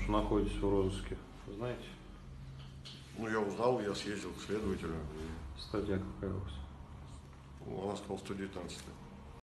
что находитесь в розыске, знаете? Ну, я узнал, я съездил к следователю. Статья какая у вас? Он сказал 119.